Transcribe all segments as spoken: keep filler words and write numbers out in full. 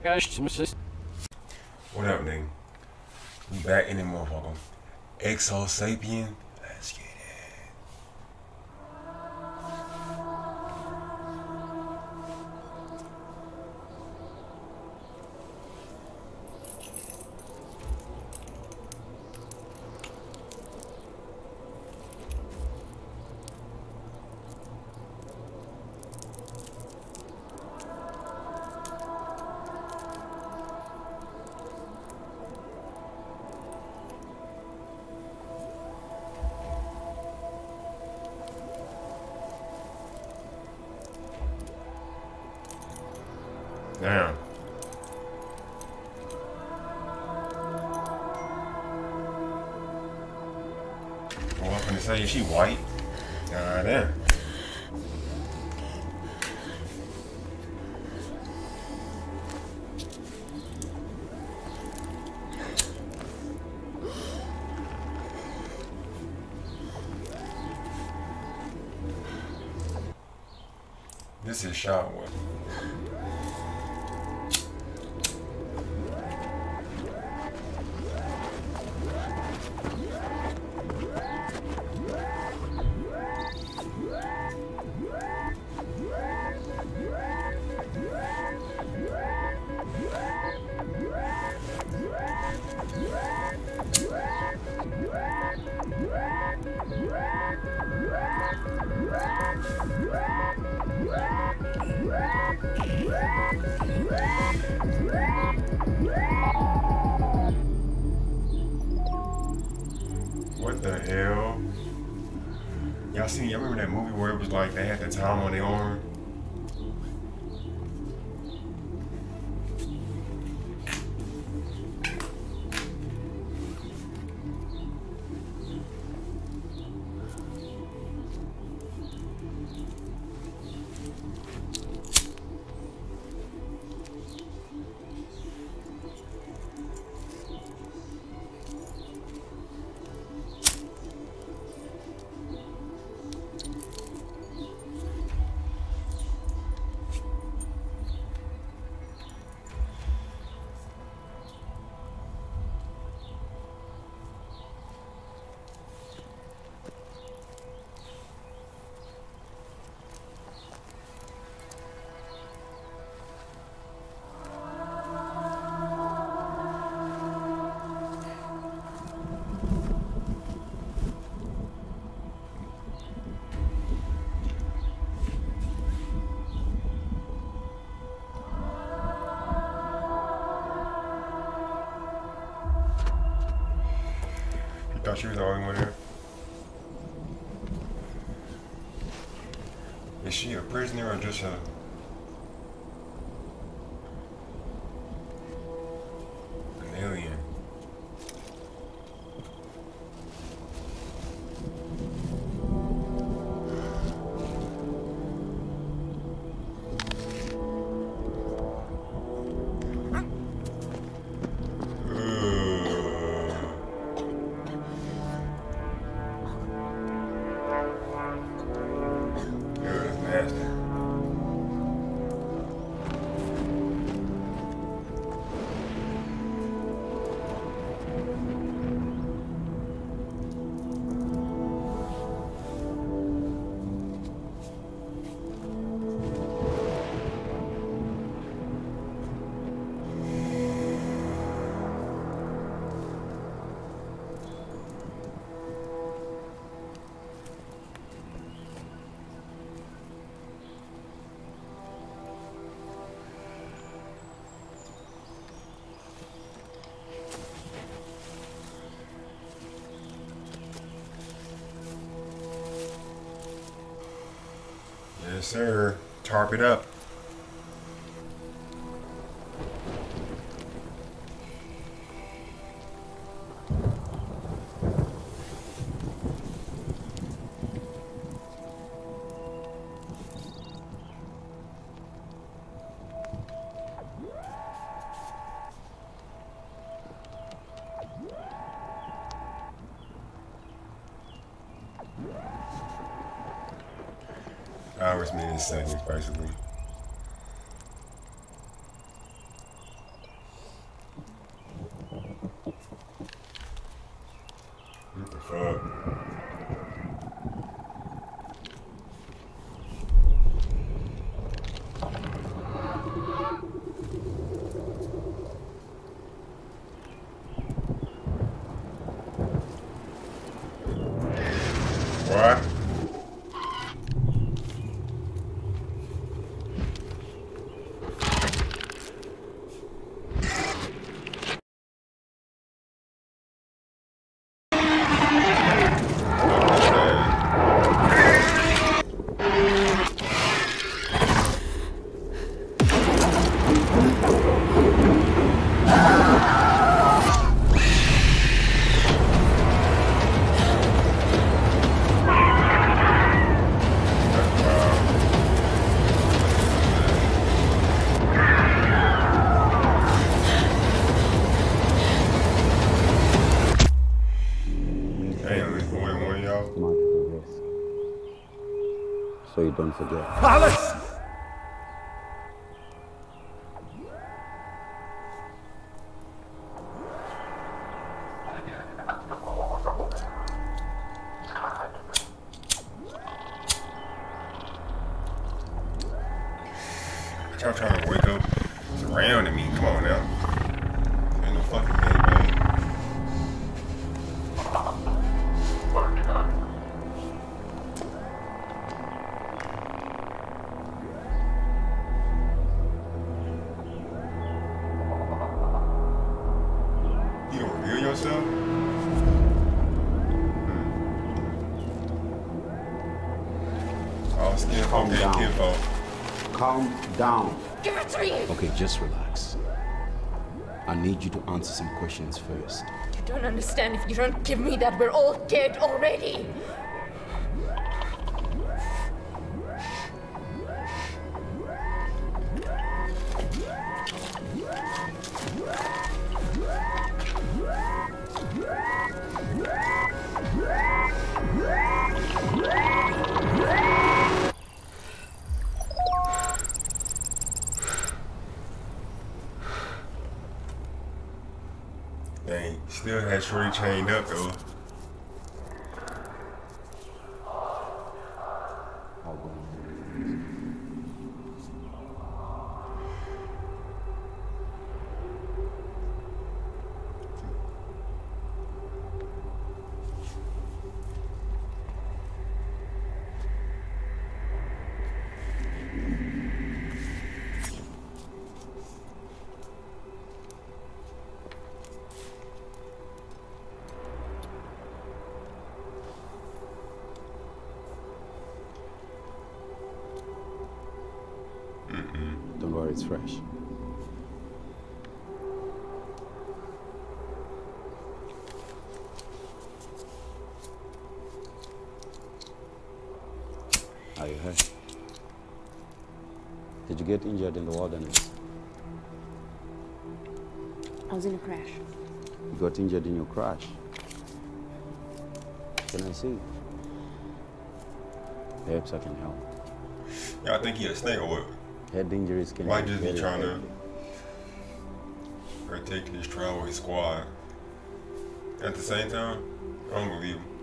What up, nigga? We back in the motherfucker. Exo Sapien. Let's get it. Damn. Well, I'm gonna say, is she white? God damn. This is shot one. What the hell? Y'all seen, y'all remember that movie where it was like they had the time on their arm? Thought she was the only one here. Is she a prisoner or just a... an alien? Yes, sir. Tarp it up. Hours, minutes, seconds, basically. fuck? What? So you don't forget. Alice! Y'all trying to wake up surrounding me. Come on now. Ain't no fucking thing, man. You gonna reveal yourself? Hmm. All skin folk ain't kinfolk. Calm down. Give it to me! Okay, just relax. I need you to answer some questions first. You don't understand. If you don't give me that, we're all dead already. Dang, still had Shorty chained up though. I'll go. Don't worry, it's fresh. Are you hurt? Did you get injured in the wilderness? I was in a crash. You got injured in your crash? Can I see? Perhaps I can help. Y'all think he a snake or what? Head injuries can Might be just be very trying to deadly. partake in this trial with his squad. At the same time, I don't believe him.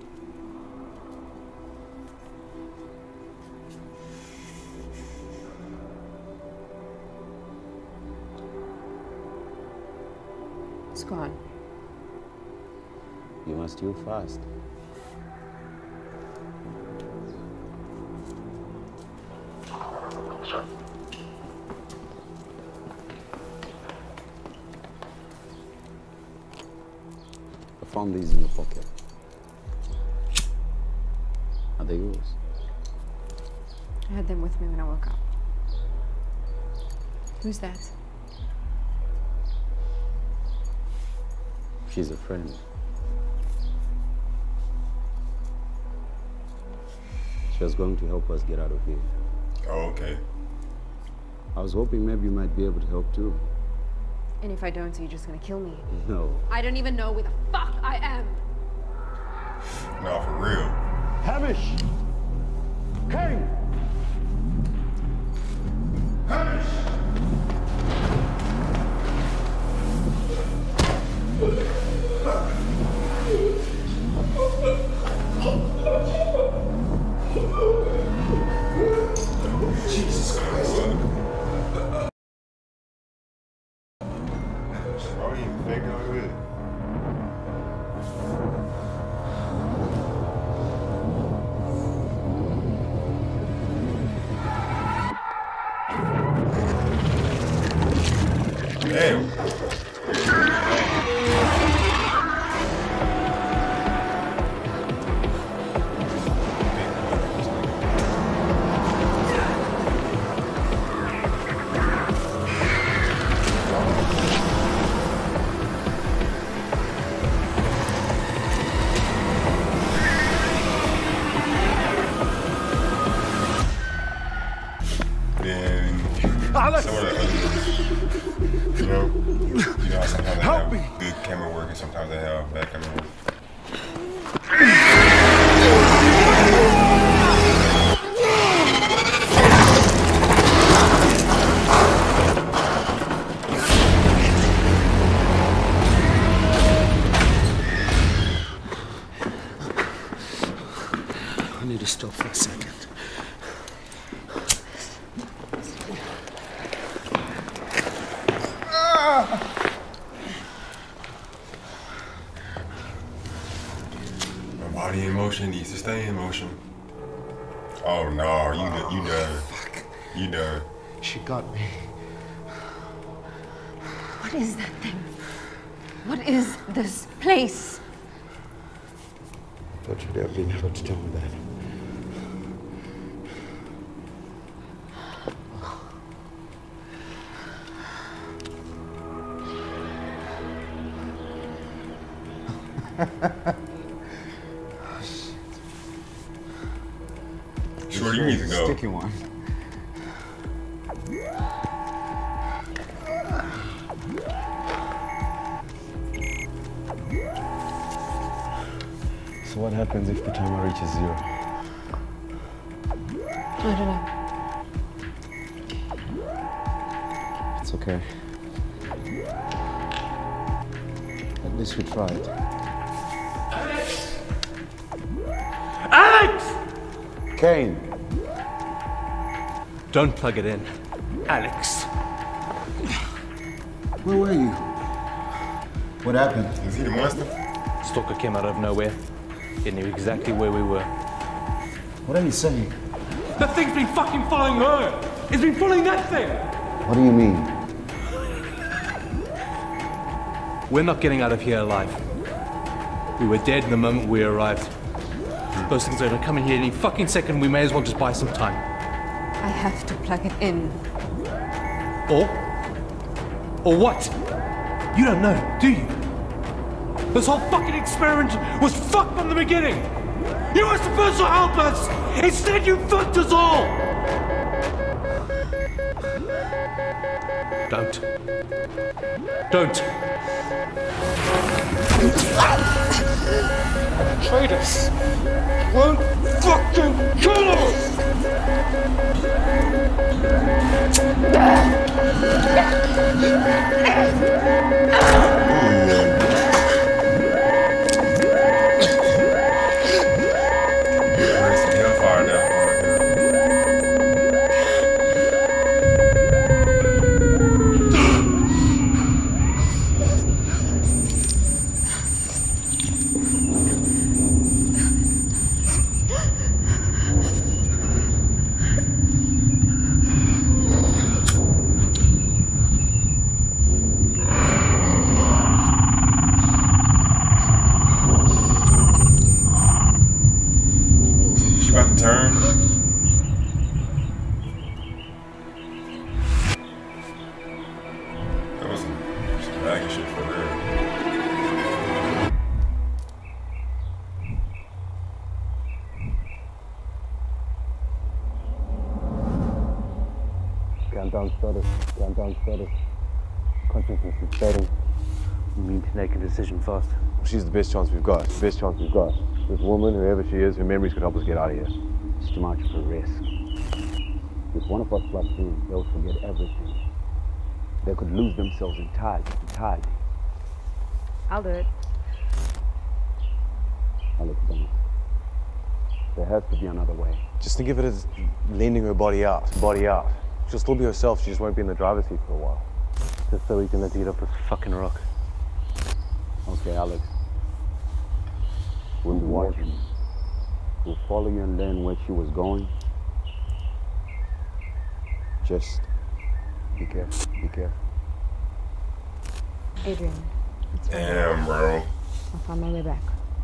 It's gone. You must heal fast. I found these in the pocket. Are they yours? I had them with me when I woke up. Who's that? She's a friend. She was going to help us get out of here. Oh, okay. I was hoping maybe you might be able to help too. And if I don't, so you're just gonna kill me? No. I don't even know where the fuck I am. No, for real. Hamish! King! Hamish! y'all backing off. I need to stop for a second. My body in motion needs to stay in motion. Oh no, you done, you done. You done. She got me. What is that thing? What is this place? I thought you'd have been able to tell me that. Shorty, you need to go. Sticky one. So what happens if the timer reaches zero? I don't know. It's okay. At least we tried. Alex! Kane! Don't plug it in. Alex. Where were you? What happened? Is he the monster? Stalker came out of nowhere. He knew exactly where we were. What are you saying? That thing's been fucking following her! It's been following that thing! What do you mean? We're not getting out of here alive. We were dead the moment we arrived. Those things are gonna come in here any fucking second. We may as well just buy some time. I have to plug it in. Or? Or what? You don't know, do you? This whole fucking experiment was fucked from the beginning! You were supposed to help us! Instead you fucked us all! Don't. Don't. Traitors won't fucking kill us! Where's the hellfire down for it? She about to turn. That was some, some baggy shit for real. Countdown started. Countdown started. Consciousness is fading. You mean to make a decision fast? She's the best chance we've got. The best chance we've got. This woman, whoever she is, her memories could help us get out of here. It's too much of a risk. If one of us plugs in, they'll forget everything. They could lose themselves entirely, entirely. I'll do it. Alex, don't. There has to be another way. Just think of it as lending her body out. Body out. She'll still be herself, she just won't be in the driver's seat for a while. Just so we can let her get off this fucking rock. Okay, Alex. We'll be watching. We'll follow you and learn where she was going. Just be careful, be careful. Adrian, it's fine. Damn, bro. I'll find my way back.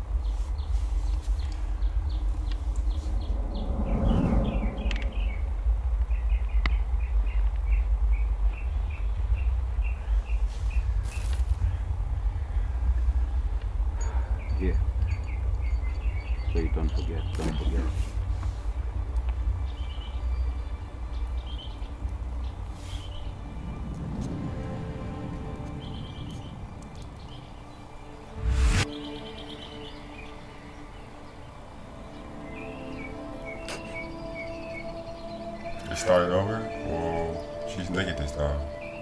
Here. So you don't forget, don't forget. It started over? Well, she's naked this time.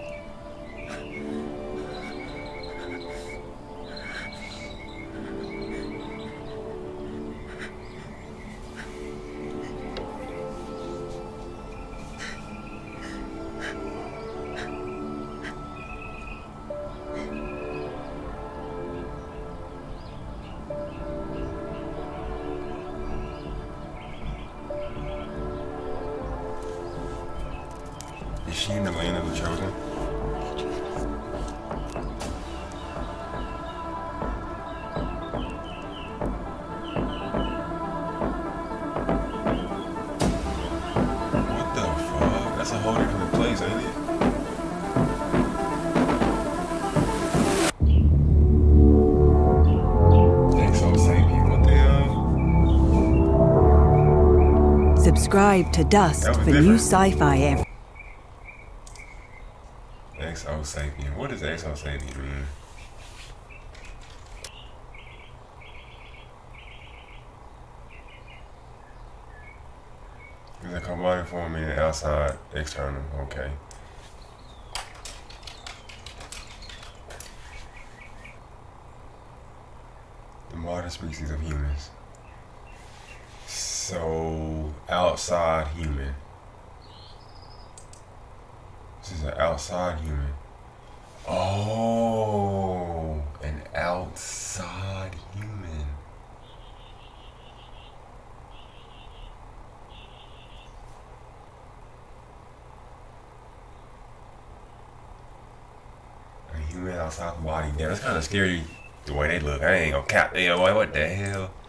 Is she in the land of the chosen? What the fuck? That's a whole different place, ain't it? Exo Sapien, what the hell? Subscribe to Dust That was for new different. sci-fi every Exo Sapien. What does Exo Sapien mean? It's a combined form in outside, external. Okay. The modern species of humans. So, outside human. This is an outside human. Oh, an outside human. A human outside the body. Damn, that's kind of scary the way they look. I ain't gonna cap. Damn, boy, what the hell?